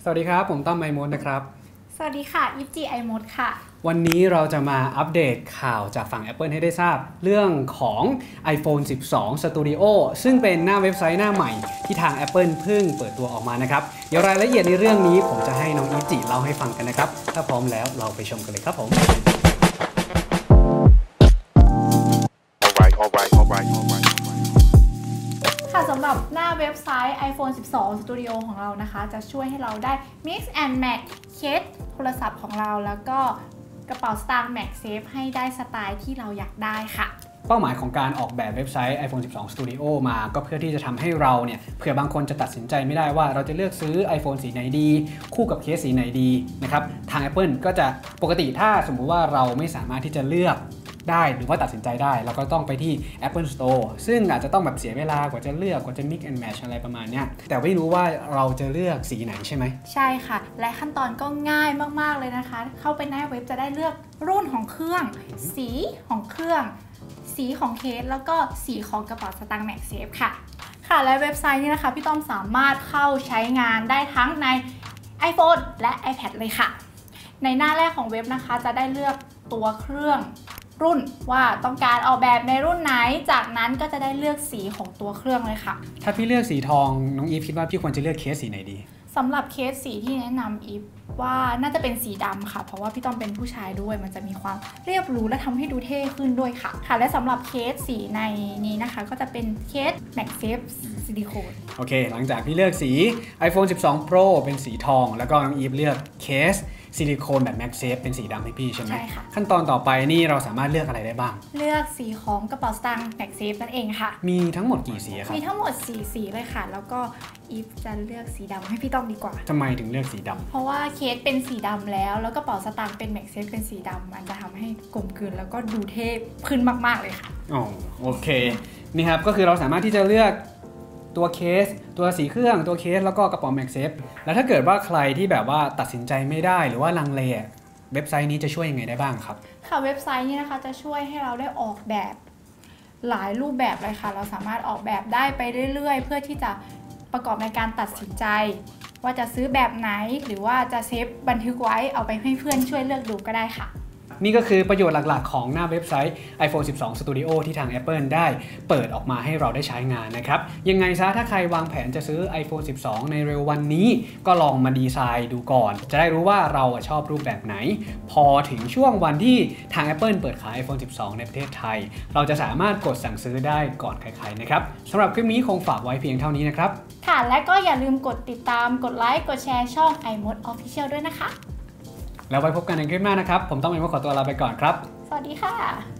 วัสดีครับผมต้อมไอมดนะครับสวัสดีค่ะยิปจีไอมดค่ะวันนี้เราจะมาอัปเดตข่าวจากฝั่ง Apple ให้ได้ทราบเรื่องของ iPhone 12 Studio ซึ่งเป็นหน้าเว็บไซต์หน้าใหม่ที่ทาง Apple เพิ่งเปิดตัวออกมานะครับเดี๋ยวรายละเอียดในเรื่องนี้ผมจะให้น้องยิปจีเล่าให้ฟังกันนะครับถ้าพร้อมแล้วเราไปชมกันเลยครับผมค่ะสำหรับหน้าเว็บไซต์ iPhone 12 Studio ของเรานะคะจะช่วยให้เราได้ Mix and Match เคสโทรศัพท์ของเราแล้วก็กระเป๋าสตางค์ MagSafe ให้ได้สไตล์ที่เราอยากได้ค่ะเป้าหมายของการออกแบบเว็บไซต์ iPhone 12 Studio มาก็เพื่อที่จะทำให้เราเนี่ยเผื่อบางคนจะตัดสินใจไม่ได้ว่าเราจะเลือกซื้อ iPhone สีไหนดีคู่กับเคสสีไหนดีนะครับทาง Apple ก็จะปกติถ้าสมมุติว่าเราไม่สามารถที่จะเลือกได้หรือว่าตัดสินใจได้เราก็ต้องไปที่ Apple Store ซึ่งอาจจะต้องแบบเสียเวลากว่าจะเลือกกว่าจะ mix and match อะไรประมาณนี้แต่ไม่รู้ว่าเราจะเลือกสีไหนใช่ไหมใช่ค่ะและขั้นตอนก็ง่ายมากๆเลยนะคะเข้าไปหน้าเว็บจะได้เลือกรุ่นของเครื่องสีของเครื่องสีของเคสแล้วก็สีของกระเป๋าสตางค์ MagSafe ค่ะและเว็บไซต์นี้นะคะพี่ต้อมสามารถเข้าใช้งานได้ทั้งใน iPhone และ iPad เลยค่ะในหน้าแรกของเว็บนะคะจะได้เลือกตัวเครื่องรุ่นว่าต้องการออกแบบในรุ่นไหนจากนั้นก็จะได้เลือกสีของตัวเครื่องเลยค่ะถ้าพี่เลือกสีทองน้องอีฟคิดว่าพี่ควรจะเลือกเคสสีไหนดีสำหรับเคสสีที่แนะนำอีฟว่าน่าจะเป็นสีดำค่ะเพราะว่าพี่ต้อมเป็นผู้ชายด้วยมันจะมีความเรียบหรูและทำให้ดูเท่ขึ้นด้วยค่ะและสำหรับเคสสีในนี้นะคะก็จะเป็นเคส MagSafe ซิลิโคนโอเคหลังจากพี่เลือกสี iPhone 12 Pro เป็นสีทองแล้วก็น้องอีฟเลือกเคสซิลิโคนแบบ MagSafe เป็นสีดำให้พี่ใช่ไหมใช่ค่ะขั้นตอนต่อไปนี่เราสามารถเลือกอะไรได้บ้างเลือกสีของกระเป๋าสตางค์ MagSafe นั่นเองค่ะมีทั้งหมดกี่สีครับมีทั้งหมด4สีเลยค่ะแล้วก็อีฟจะเลือกสีดำให้พี่ต้อมดีกว่าทำไมถึงเลือกสีดำเพราะว่าเคสเป็นสีดำแล้วกระเป๋าสตางค์เป็น MagSafe เป็นสีดำมันจะทำให้กลมกลืนแล้วก็ดูเท่ขึ้นมากๆเลยค่ะอ๋อโอเคนี่ครับก็คือเราสามารถที่จะเลือกตัวเคสตัวสีเครื่องตัวเคสแล้วก็กระเป๋า MagSafe แล้วถ้าเกิดว่าใครที่แบบว่าตัดสินใจไม่ได้หรือว่าลังเลเว็บไซต์นี้จะช่วยยังไงได้บ้างครับค่ะเว็บไซต์นี้นะคะจะช่วยให้เราได้ออกแบบหลายรูปแบบเลยค่ะเราสามารถออกแบบได้ไปเรื่อยๆเพื่อที่จะประกอบในการตัดสินใจว่าจะซื้อแบบไหนหรือว่าจะเซฟบันทึกไว้เอาไปให้เพื่อนช่วยเลือกดูก็ได้ค่ะนี่ก็คือประโยชน์หลักๆของหน้าเว็บไซต์ iPhone 12 Studio ที่ทาง Apple ได้เปิดออกมาให้เราได้ใช้งานนะครับยังไงซะถ้าใครวางแผนจะซื้อ iPhone 12 ในเร็ววันนี้ก็ลองมาดีไซน์ดูก่อนจะได้รู้ว่าเราชอบรูปแบบไหนพอถึงช่วงวันที่ทาง Apple เปิดขาย iPhone 12 ในประเทศไทยเราจะสามารถกดสั่งซื้อได้ก่อนใครๆนะครับสำหรับคลิปนี้คงฝากไว้เพียงเท่านี้นะครับค่ะและก็อย่าลืมกดติดตามกดไลค์กดแชร์ช่อง iMod Official ด้วยนะคะแล้วไว้พบกันในคลิปหน้านะครับผมต้องขอตัวลาไปก่อนครับสวัสดีค่ะ